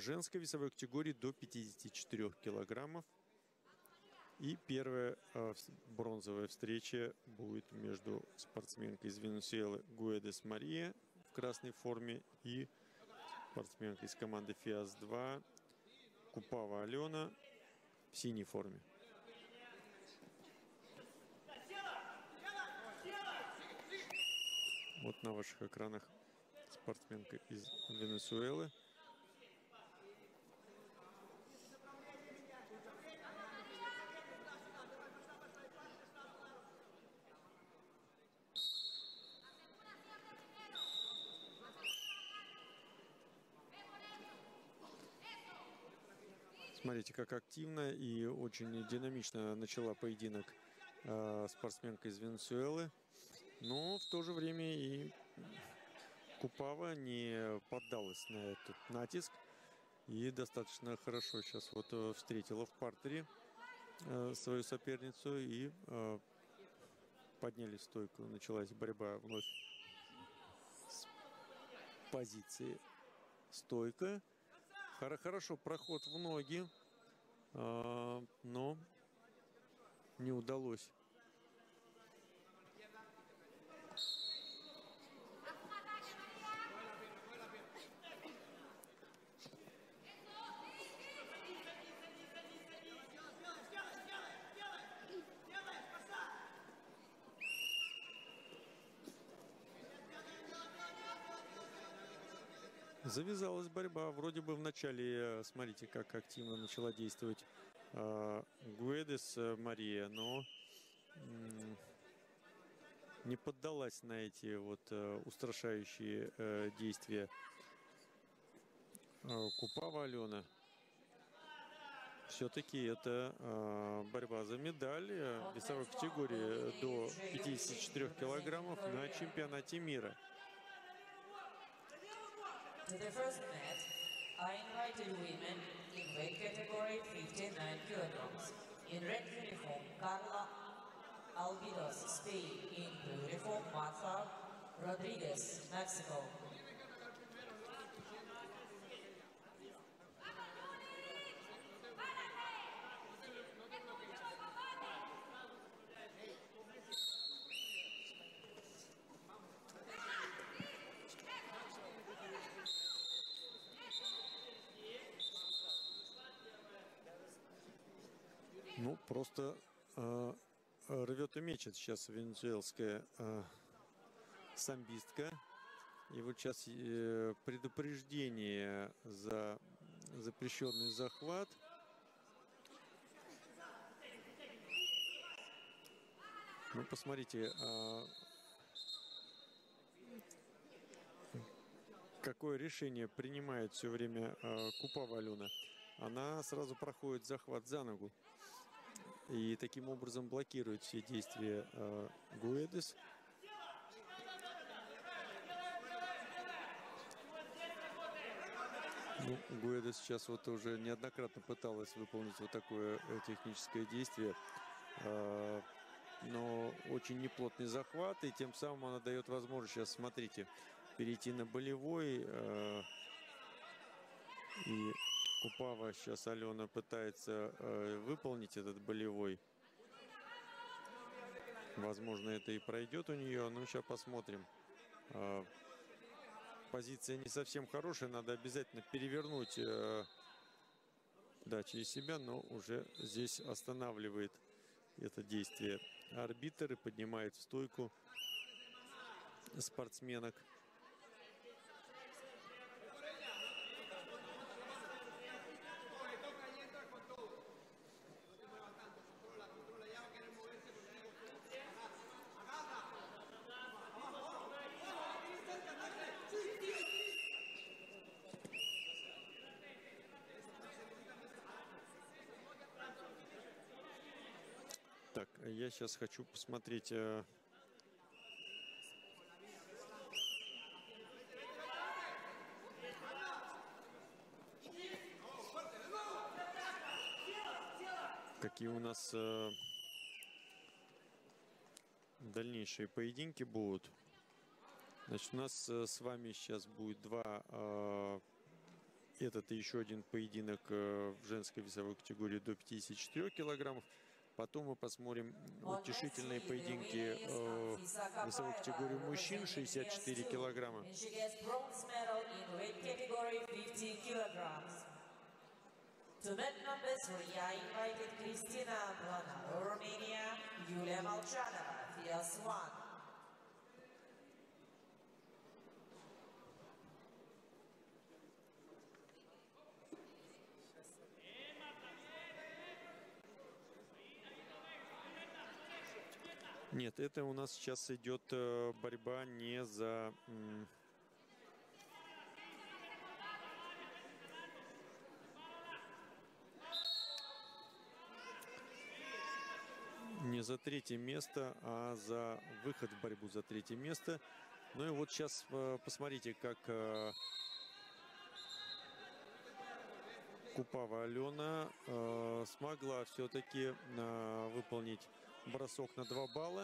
женской весовой категории до 54 килограммов. И первая бронзовая встреча будет между спортсменкой из Венесуэлы Гуэдес Мария в красной форме и спортсменкой из команды ФИАС-2 Купава Алена в синей форме. Вот на ваших экранах спортсменка из Венесуэлы. Смотрите, как активно и очень динамично начала поединок спортсменка из Венесуэлы. Но в то же время и Купава не поддалась на этот натиск. И достаточно хорошо сейчас вот встретила в партере свою соперницу. И подняли стойку. Началась борьба вновь с позиции стойка. Хорошо проход в ноги, но не удалось. Завязалась борьба. Вроде бы в начале, смотрите, как активно начала действовать Гуэдес Мария, но не поддалась на эти вот устрашающие действия Купава Алена. Все-таки это борьба за медаль в весовой категории до 54 килограммов на чемпионате мира. To the first match, I invited women in weight category 59 kilograms. In red uniform, Carla Albidos, Spain. In blue uniform, Martha Rodriguez, Mexico. Ну, просто рвет и мечет сейчас венесуэлская самбистка. И вот сейчас предупреждение за запрещенный захват. Ну, посмотрите, какое решение принимает все время Купава Алена. Она сразу проходит захват за ногу. И таким образом блокирует все действия Гуэдес. Ну, Гуэдес сейчас вот уже неоднократно пыталась выполнить вот такое техническое действие. Но очень неплотный захват. И тем самым она дает возможность сейчас, смотрите, перейти на болевой. И Купава сейчас Алена пытается выполнить этот болевой. Возможно, это и пройдет у нее. Но сейчас посмотрим. Позиция не совсем хорошая. Надо обязательно перевернуть через себя. Но уже здесь останавливает это действие арбитр и поднимает в стойку спортсменок. Так, я сейчас хочу посмотреть какие у нас дальнейшие поединки будут. Значит, у нас с вами сейчас будет два этот и еще один поединок в женской весовой категории до 54 килограммов. Потом мы посмотрим утешительные поединки в весовой категории мужчин 64 килограмма. To bet number 3, I invited Kristina Blana, Romania, Yulia Molchanova, Fias 1. Нет, это у нас сейчас идет борьба не за... Не за третье место, а за выход в борьбу за третье место. Ну и вот сейчас посмотрите, как Купава Алена смогла все-таки выполнить бросок на 2 балла.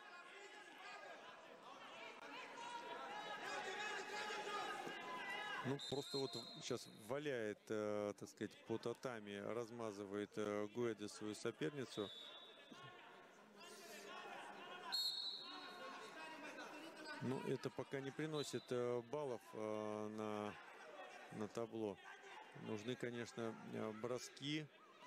Ну, просто вот сейчас валяет, так сказать, по татами, размазывает Гуэде свою соперницу. Ну, это пока не приносит баллов на табло. Нужны, конечно, броски.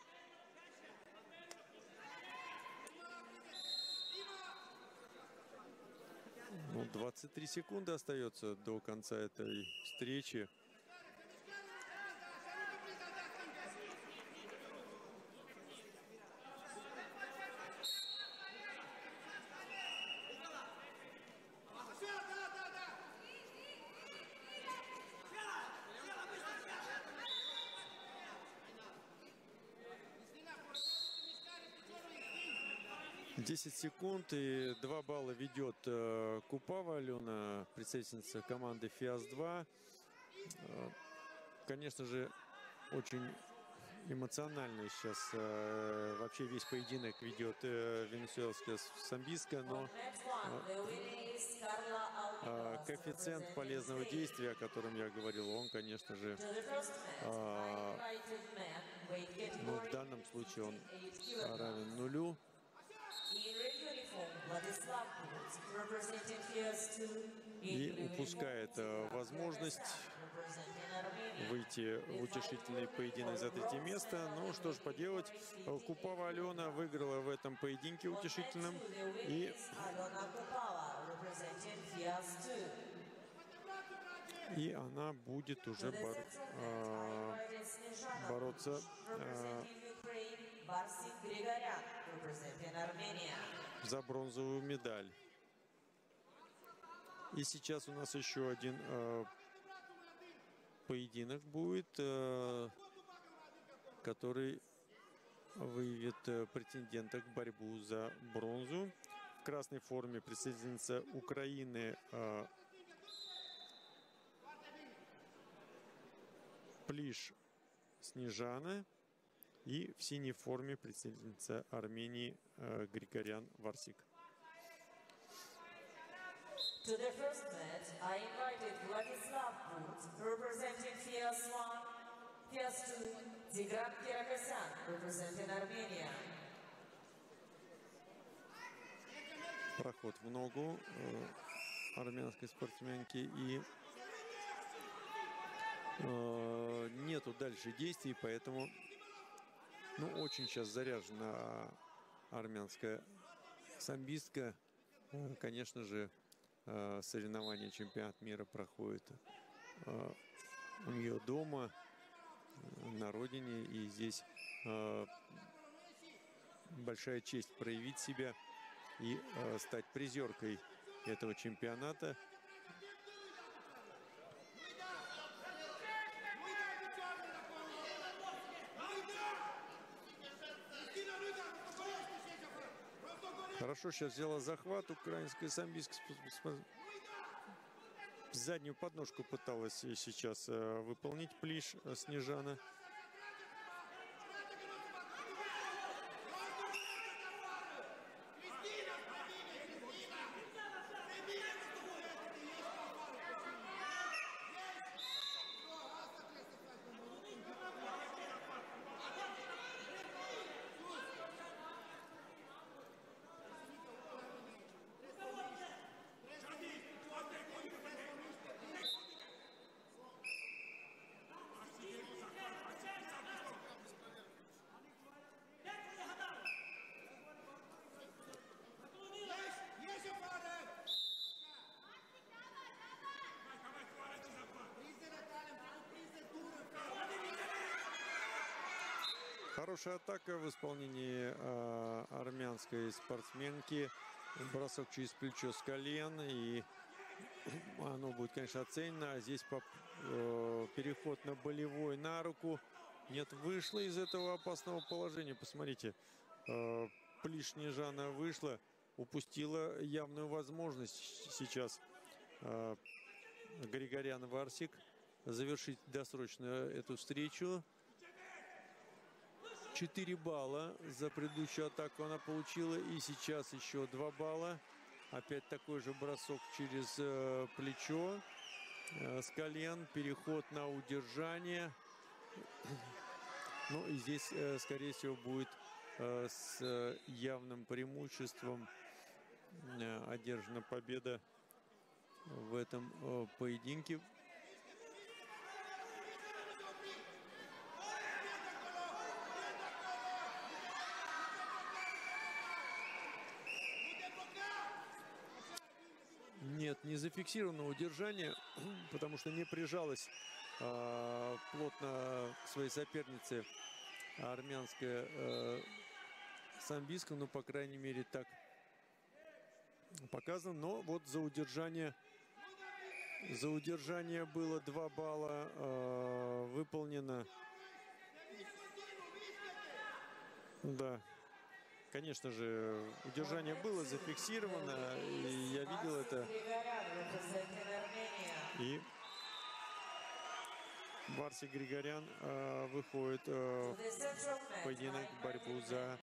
Ну, 23 секунды остается до конца этой встречи. Секунд и 2 балла ведет Купава Алена, представительница команды ФИАС-2. Конечно же, очень эмоционально сейчас вообще весь поединок ведет венесуэлская самбистка, но коэффициент полезного действия, о котором я говорил, он, конечно же, ну, в данном случае он равен нулю. И упускает возможность выйти в утешительный поединок за третье место. Ну, что ж поделать, Купава Алена выиграла в этом поединке утешительном. И она будет уже бороться за бронзовую медаль. И сейчас у нас еще один поединок будет, который выявит претендента к борьбу за бронзу. В красной форме представительница Украины Плиш Снежана. И в синей форме представительница Армении Григорян Варсик. To the first match, I invited Vladislav Put, representing FIAS-1, FIAS-2, Tigran Kirakosyan, representing Armenia. Проход в ногу армянской спортсменки, и нету дальше действий, поэтому очень сейчас заряжена армянская самбистка. Конечно же, соревнования, чемпионат мира проходит у нее дома, на родине, и здесь большая честь проявить себя и стать призеркой этого чемпионата. Хорошо сейчас взяла захват украинская самбистка. Заднюю подножку пыталась сейчас выполнить Плиш Снежана. Хорошая атака в исполнении армянской спортсменки. Бросок через плечо с колен. И оно будет, конечно, оценено. А здесь переход на болевой на руку. Нет, вышла из этого опасного положения. Посмотрите, Плишнежана вышла. Упустила явную возможность сейчас Григорян Варсик завершить досрочно эту встречу. 4 балла за предыдущую атаку она получила. И сейчас еще 2 балла. Опять такой же бросок через плечо с колен. Переход на удержание. Ну и здесь, скорее всего, будет с явным преимуществом одержана победа в этом поединке. Нет, не зафиксировано удержание, потому что не прижалась плотно к своей сопернице армянская самбистка, ну, по крайней мере, так показано. Но вот за удержание было 2 балла выполнено. Да, конечно же, удержание было зафиксировано, и я видел это. И Варсик Григорян выходит в поединок, борьбу за